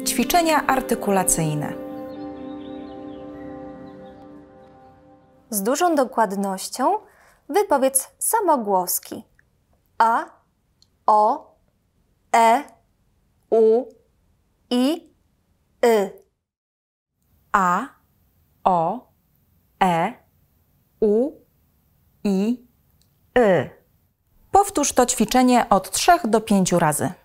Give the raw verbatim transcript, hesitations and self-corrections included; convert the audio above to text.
Ćwiczenia artykulacyjne. Z dużą dokładnością wypowiedz samogłoski a, o, e, u, i, y. A, o, e, u, i, y. Powtórz to ćwiczenie od trzech do pięciu razy.